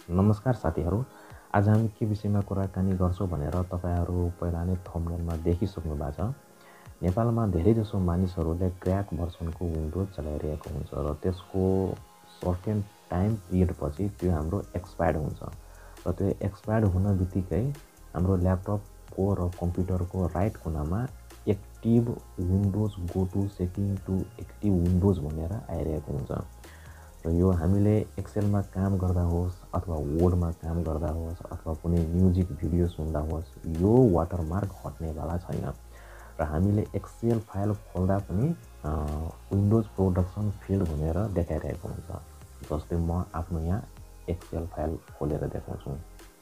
नमस्कार साथीहरु। आज हामी के विषयमा कुराकानी गर्छौं भनेर तपाईहरु पहिला नै थम्बनेलमा देखिसक्नु भएको छ। नेपालमा धेरैजसो मानिसहरूले क्र्याक भर्सनको विन्डोज चलाइरहेको हुन्छ र त्यसको सर्टेन टाइम पिरियड पछि त्यो हाम्रो एक्सपायर्ड हुन्छ र त्यो एक्सपायर्ड हुन बित्तिकै हाम्रो ल्यापटपको र कम्प्युटरको राइट कुनामा active Windows go to setting to active Windows भनेर आइरहेको हुन्छ र यो हामीले एक्सेलमा काम गर्दा होस् अथवा वर्डमा काम गर्दा होस् अथवा कुनै म्युजिक भिडियो सुन्दा होस् यो वाटरमार्क हट्नेवाला छैन र हामीले एक्सेल फाइल खोल्दा पनि विन्डोज प्रोडक्सन फिल्ड भनेर देखाइरहेको हुन्छ। जस्तै म आफ्नो यहाँ एक्सेल फाइल खोलेर देखाउँछु।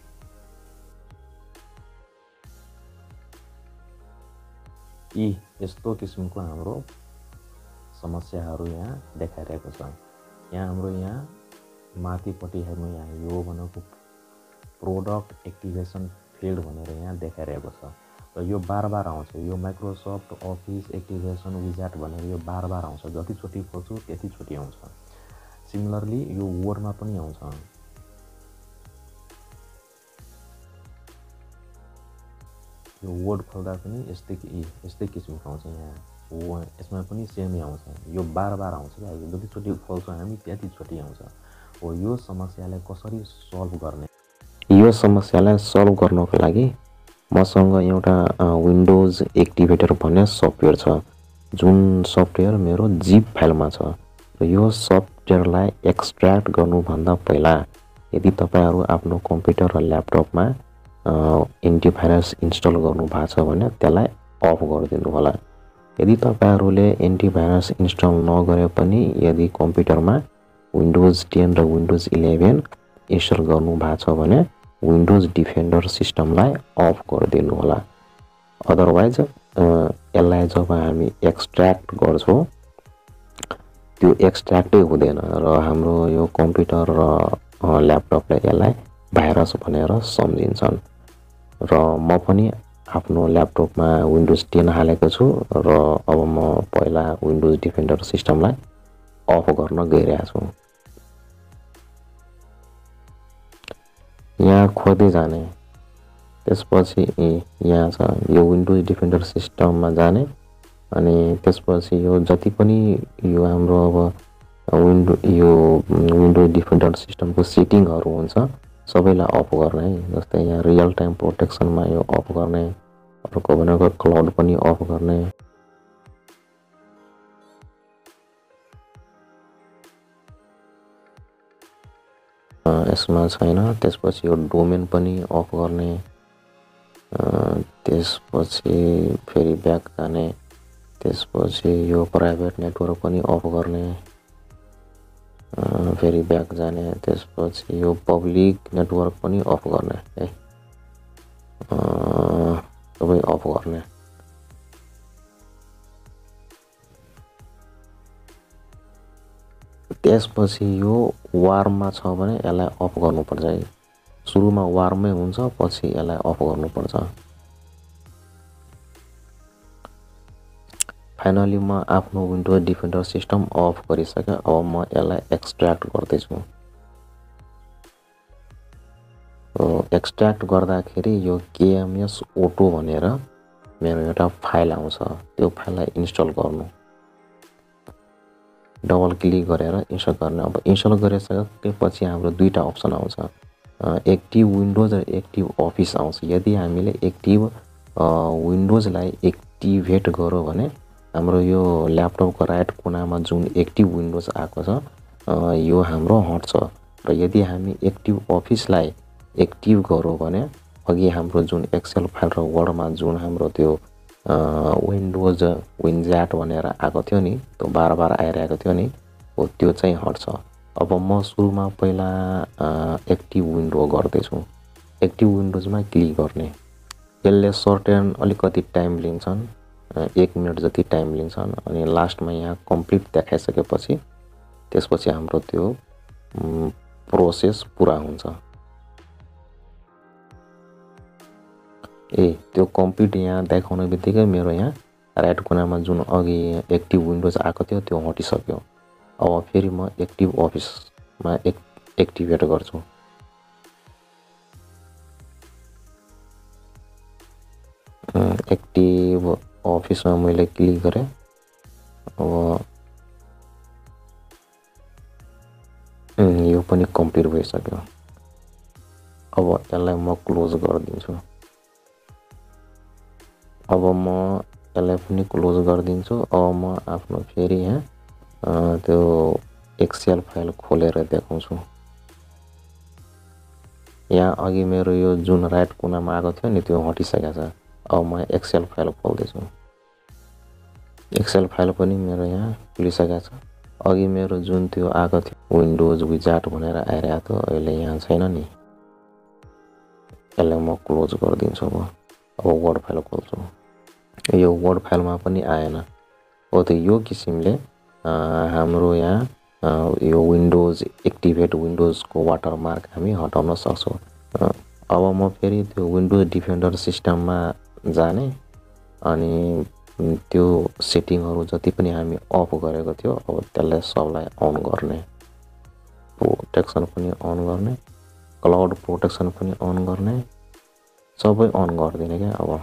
यी यस्तो किसिमको हाम्रो समस्याहरू यहाँ देखाइरहेको छ। यहाँ हाम्रो यहाँ माथिपट्टि हेर्नु, यहाँ यो भनेको प्रोडक्ट एक्टिभेसन फिल्ड भनेर यहाँ देखाइरहेको छ र यो बार आउँछ। यो माइक्रोसफ्ट अफिस एक्टिभेसन विजार्ड भनेर यो बार आउँछ। जतिचोटि खोल्छु त्यतिचोटि आउँछ। सिमिलरली यो वर्डमा पनि आउँछ। यो वर्ड खोल्दा पनि यस्तै किसिमको आउँछ। यहाँ यसमा पनि सेमै आउँछ। यो बार आउँछ क्या। जतिचोटि खोल्छौँ हामी त्यतिचोटि आउँछ। हो यो समस्यालाई कसरी सल्भ गर्ने? यो समस्यालाई सल्भ गर्नको लागि मसँग एउटा विन्डोज एक्टिभेटर भन्ने सफ्टवेयर छ, जुन सफ्टवेयर मेरो जिप फाइलमा छ। र यो सफ्टवेयरलाई एक्सट्र्याक्ट गर्नुभन्दा पहिला यदि तपाईहरु आफ्नो कम्प्युटर र ल्यापटपमा एन्टिभाइरस इन्स्टल गर्नु भएको छ भने त्यसलाई अफ गरिदिनु होला। यदि तपाईहरुले एन्टिभाइरस इन्स्टल नगरे पनि यदि कम्प्युटरमा विन्डोज 10 र विन्डोज 11 इन्स्टल गर्नु भएको छ भने विन्डोज डिफेन्डर सिस्टमलाई अफ गरिदिनु होला। अदरवाइज यसलाई जब हामी एक्सट्र्याक्ट गर्छौं त्यो एक्सट्र्याक्टै हुँदैन र हाम्रो यो कम्प्युटर र ल्यापटपले यसलाई भाइरस भनेर सम्झिन्छन्। र म पनि आफ्नो ल्यापटपमा विन्डोज 10 हालेको छु र अब म पहिला विन्डोज डिफेन्डर सिस्टमलाई अफ गर्न गइरहेको छु। यहाँ खोज्दै जाने, त्यसपछि यहाँ छ यो विन्डोज डिफेन्डर सिस्टममा जाने अनि त्यसपछि यो जति पनि यो हाम्रो अब विन्डोज डिफेन्डर सिस्टमको सेटिङहरु हुन्छ सबैलाई अफ गर्ने है। जस्तै यहाँ रियल टाइम प्रोटेक्सनमा यो अफ गर्ने, अर्को भनेको क्लाउड पनि अफ गर्ने। यसमा छैन। त्यसपछि यो डोमेन पनि अफ गर्ने, त्यसपछि फेरि ब्याक जाने, त्यसपछि यो प्राइभेट नेटवर्क पनि अफ गर्ने, फेरि ब्याक जाने, त्यसपछि यो पब्लिक नेटवर्क पनि अफ गर्ने है। सबै अफ गर्ने। त्यसपछि यो वार्ममा छ भने यसलाई अफ गर्नुपर्छ है। सुरुमा वार्ममै हुन्छ, पछि यसलाई अफ गर्नुपर्छ। फाइनली म आफ्नो विन्डोज डिफेन्डर सिस्टम अफ गरिसके। अब म यसलाई एक्सट्र्याक्ट गर्दै छु। एक्सट्र्याक्ट गर्दाखेरि यो केएमएस ओटो भनेर मेरो एउटा फाइल आउँछ। त्यो फाइललाई इन्स्टल गर्नु, डबल क्लिक गरेर इन्स्टल गर्ने। अब इन्स्टल गरिसकेपछि हाम्रो दुईटा अप्सन आउँछ, एक्टिभ विन्डोज र एक्टिभ अफिस आउँछ। यदि हामीले एक्टिभ विन्डोजलाई एक्टिभेट गर्यो भने हाम्रो यो ल्यापटपको राइट कुनामा जुन एक्टिभ विन्डोज आएको छ यो हाम्रो हट्छ। र यदि हामी एक्टिभ अफिसलाई एक्टिभ गर्यो भने अघि हाम्रो जुन एक्सेल फाइल र वर्डमा जुन हाम्रो त्यो विन्डोज विन्जार्ड भनेर आएको थियो नि, त्यो बार आइरहेको थियो नि, हो त्यो चाहिँ हट्छ। अब म सुरुमा पहिला एक्टिभ विन्डो गर्दैछु। एक्टिभ विन्डोजमा क्लिक गर्ने। यसले सर्टेन अलिकति टाइम लिन्छन्, 1 मिनेट जति टाइम लिन्छन्। अनि लास्टमा यहाँ कम्प्लिट देखाइसकेपछि त्यसपछि हाम्रो त्यो प्रोसेस पुरा हुन्छ। त्यो कम्प्लिट यहाँ देखाउने बित्तिकै मेरो यहाँ राइट कुनामा जुन अघि एक्टिभ विन्डोज आएको थियो त्यो हटिसक्यो। अब फेरि म एक्टिभ अफिसमा एक्टिभेट गर्छु। एक्टिभ अफिसमा मैले क्लिक गरेँ। अब यो पनि कम्प्लिट भइसक्यो। अब यसलाई म क्लोज गरिदिन्छु। अब म यसलाई पनि क्लोज गरिदिन्छु। अब म आफ्नो फेरि यहाँ त्यो एक्सेल फाइल खोलेर देखाउँछु। यहाँ अघि मेरो यो जुन राइट कुनामा आएको थियो नि त्यो हटिसकेको छ। अब म एक्सेल फाइल खोल्दैछु। एक्सेल फाइल पनि मेरो यहाँ खुलिसकेको छ। अघि मेरो जुन त्यो आएको थियो विन्डोज विजार्ड भनेर आइरहेको थियो, अहिले यहाँ छैन नि। यसलाई म क्लोज गरिदिन्छु। अब वर्ड फाइल खोल्छु। यो वर्ड फाइलमा पनि आएन। हो त यो किसिमले हाम्रो यहाँ यो विन्डोज एक्टिभेट विन्डोजको वाटरमार्क हामी हटाउन सक्छौँ। अब म फेरि त्यो विन्डोज डिफेन्डर सिस्टममा जाने अनि त्यो सेटिङहरू जति पनि हामी अफ गरेको थियो अब त्यसलाई सबलाई अन गर्ने। प्रोटेक्सन पनि अन गर्ने, क्लाउड प्रोटेक्सन पनि अन गर्ने, सबै अन गरिदिने क्या। अब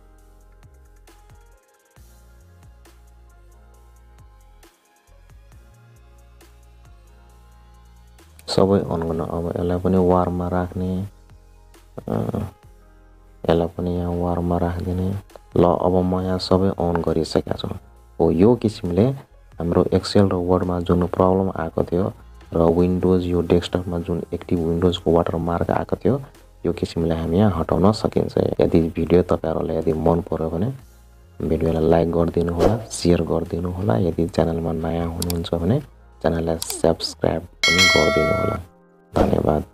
सबै अन गर्न। अब यसलाई पनि वारमा राख्ने, यसलाई पनि यहाँ वारमा राखिदिने। ल अब म यहाँ सबै अन गरिसकेको छु। हो यो किसिमले हाम्रो एक्सेल र वर्डमा जुन प्रब्लम आएको थियो र विन्डोज यो डेस्कटपमा जुन एक्टिभ विन्डोजको वाटरमार्क आएको थियो यो किसिमले हामी यहाँ हटाउन सकिन्छ। यदि भिडियो तपाईहरुलाई यदि मन पर्यो भने भिडियोलाई लाइक गरिदिनु होला, शेयर गरिदिनु होला। यदि च्यानलमा नयाँ हुनुहुन्छ भने च्यानललाई सब्स्क्राइब पनि गरिदिनु होला। धन्यवाद।